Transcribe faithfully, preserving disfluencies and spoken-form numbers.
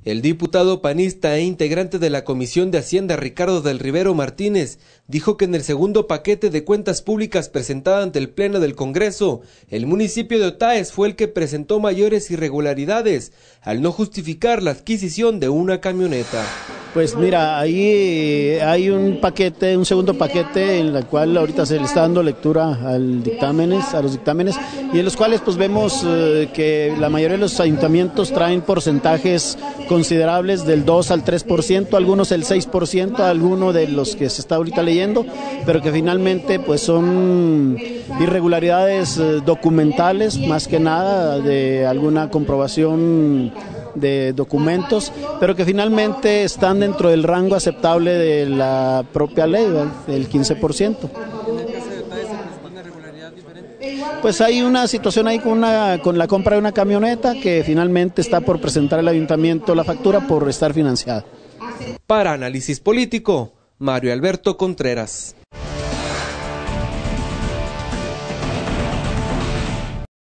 El diputado panista e integrante de la Comisión de Hacienda, Ricardo del Rivero Martínez, dijo que en el segundo paquete de cuentas públicas presentado ante el Pleno del Congreso, el municipio de Otaes fue el que presentó mayores irregularidades, al no justificar la adquisición de una camioneta. Pues mira, ahí hay un paquete, un segundo paquete en el cual ahorita se le está dando lectura al dictámenes, a los dictámenes, y en los cuales pues vemos eh, que la mayoría de los ayuntamientos traen porcentajes considerables del dos al tres por ciento, algunos el seis por ciento, algunos de los que se está ahorita leyendo, pero que finalmente pues son irregularidades eh, documentales, más que nada de alguna comprobación de documentos, pero que finalmente están dentro del rango aceptable de la propia ley, del quince por ciento. Pues hay una situación ahí con, una, con la compra de una camioneta que finalmente está por presentar al ayuntamiento la factura por estar financiada. Para Análisis Político, Mario Alberto Contreras.